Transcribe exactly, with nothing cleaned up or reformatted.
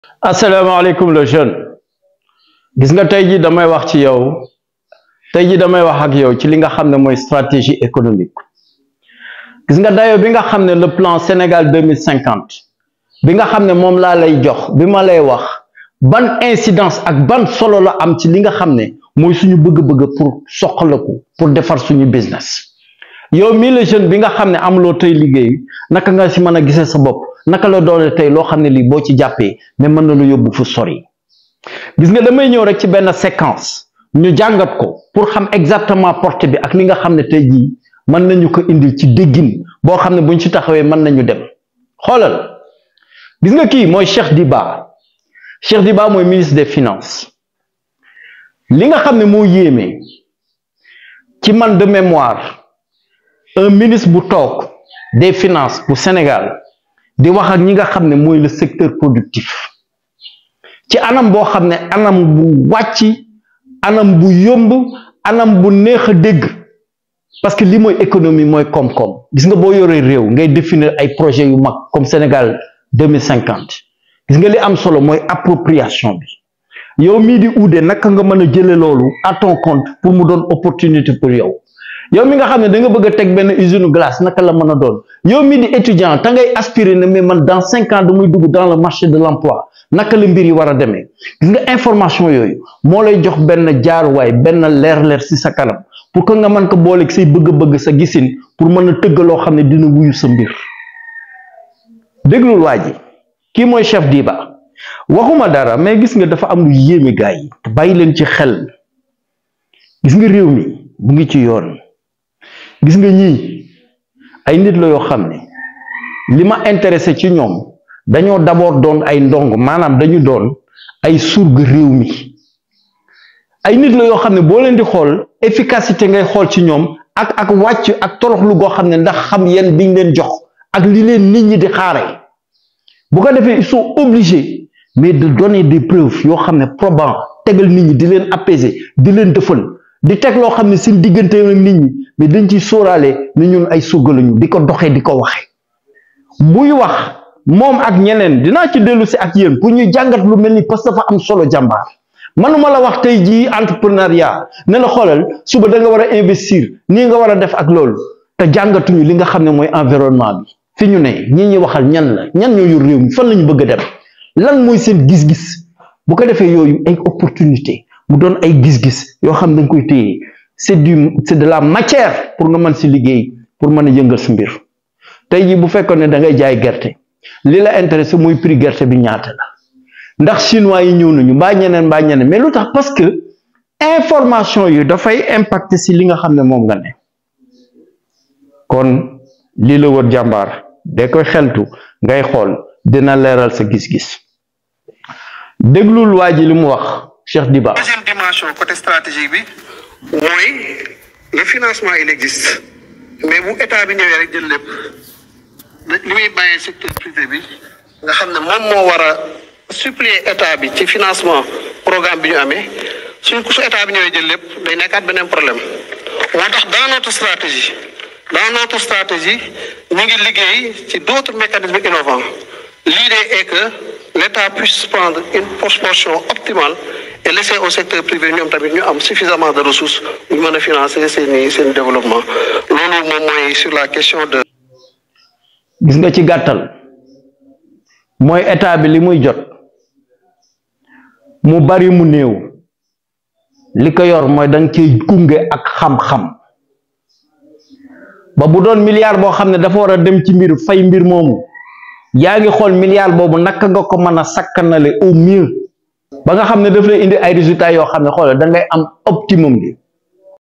asalaamaaleykum le jeune gis nga tey ji damay wax ci yow tey ji damay wax ak yow ci li nga xam ne mooy stratégie économique gis nga dayo bi nga xam ne le plan Sénégal deux mille cinquante bi nga xam ne moom laa lay jox bi ma lay wax ban incidence ak ban solo la am ci li nga xam ne mooy suñu bëgg-bëgg pour soxlaku pour defar suñu business yow mii le jeune bi nga xam ne amuloo tey liggéey naka nga si mën a gisee sa bopp naka la doone tey loo xam ne lii boo ci jàppee mais mën na lu yóbbu fu sori gis nga damay ñëw rek ci benn séquence ñu jàngat ko pour xam exactement portée bi ak li nga xam ne tey jii mën nañu ko indil ci déggin boo xam ne buñ ci taxawee mën nañu dem xoolal gis nga kii mooy Cheikh Diba Cheikh Diba mooy ministre des finances li nga xam ne moo yéeme ci man de mémoire un ministre bu toog des finances bu Sénégal di wax ak ñi nga xam ne mooy le secteur productif ci anam boo xam ne anam bu wàcc anam bu yomb anam bu neex a dégg parce que li mooy économie mooy koom-koom gis nga boo yoree réew ngay définir ay projets yu mag comme Sénégal deux mille cinquante gis nga li am solo mooy appropriation bi yow mii di uude naka nga mën a jëlee loolu à ton compte pour mu doon opportunité pour yow yow mi nga xam ne da nga bëgg a teg benn usine glace naka la mën a doon yow mi di étudiant te ngay aspirer ne mais man dans cinq ans damay dugg dans le marché de l'emploi naka la mbir yi war a demee gis nga information yooyu moo lay jox benn jaaruwaay benn leer-leer si sa kanam pour que nga mën ko booleeg say bëgg-bëgg sa gisin pour mën a tëgg loo xam ne dina wuyu sa mbir déglul waa ji kii mooy Cheikh Diba waxuma dara mais gis nga dafa am lu yéeme gars yi bàyyi leen ci xel gis nga réew mi mu ngi ci yoon gis nga ñii ay nit la yoo xam ne li ma intéressé ci ñoom dañoo d'abord doon ay ndong maanaam dañu doon ay surga réew mi ay nit la yoo xam ne boo leen di xool efficacité ngay xool ci ñoom ak ak wàcc ak toroxlu goo xam ne ndax xam yéen biñ leen jox ak li leen nit ñi di xaare bu ko defee ils sont obligés mais de donner des preuves yoo xam ne probant tegal nit ñi di leen apaiser di leen dëfal di teg loo xam ne seen diggante ak nit ñi mais dañ ciy sóoraale ni ñun ay surga lañu di ko doxee di ko waxe buy wax moom ak ñeneen dinaa ci dellu si ak yéen pour ñuy jàngat lu mel ni parce que dafa am solo jàmbaar manuma la wax tey jii entrepreneuriat ne la xoolal suba da nga war a investir nii nga war a def ak loolu te jàngatuñu li nga xam ne mooy environnement bi fi ñu ne ñi ñuy waxal ñan la ñan ñoo yor réew mi fan la ñu bëgg a dem lan mooy seen gis-gis bu ko defee yooyu ay opportunité mu doon ay gis-gis yoo xam ne da nga koy téye c'est du c'est de la matière pour nga mën si liggéey pour mën a yëngal si mbir tey jii bu fekkoon ne da ngay jaay gerte li la intéressé mooy prix gerte bi ñaata la ndax chinois yi ñëw nañu mbaa ñeneen mbaa ñeneen mais lu tax parce que information yi dafay impacter si li nga xam ne moom nga ne kon lii la wër jàmbaar da koy xeltu ngay xool dina leeral sa gis-gis déglul waa ji li mu wax Cheikh Diba. Deuxième dimension côté stratégique bi mooy le financement il existe mais bu état bi ñëwee rek jël lépp li muy bàyyee secteur privé bi nga xam ne moom moo war a suppléer état bi ci financement programme bi ñu amee suñ ko su état bi ñëwee jël lépp day nekkaat beneen problème moo tax dans notre stratégie dans notre stratégie ñu ngi liggéey ci d'autres mécanismes innovants l'idée est que l'État puisse prendre une proportion optimale et laisser au secteur privé ñoom tamit ñu am suffisamment de ressources ñu mën a financer seen seen développement loolu moom mooy sur la question de. gis nga ci gàttal mooy état bi li muy jot mu bari mu néew li ko yor mooy da nga cay gunge ak xam-xam ba bu doon milliard boo xam ne dafa war a dem ci mbir fay mbir moomu yaa ngi xool milliard boobu naka nga ko mën a sakkanale au mieux ba nga xam ne daf lay indi ay résultats yoo xam ne xoolal da ngay am optimum bi